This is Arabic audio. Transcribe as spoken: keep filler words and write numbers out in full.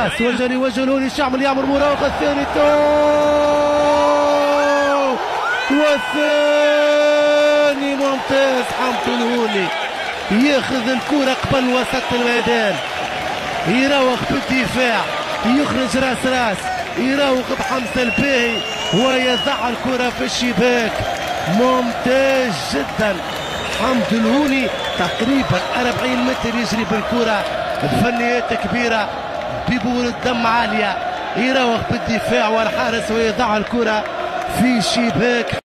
راس وجه لوجه الهوني شعب يعمل مراوغه الثاني تو والثاني ممتاز. حمد الهوني ياخذ الكرة قبل وسط الميدان، يراوغ بالدفاع، يخرج راس راس، يراوغ بحمزة الباهي ويضع الكرة في الشباك. ممتاز جدا حمد الهوني، تقريبا أربعين متر يجري بالكرة بفنيات كبيرة ببورة دم عالية، يراوغ بالدفاع والحارس ويضع الكرة في شباك.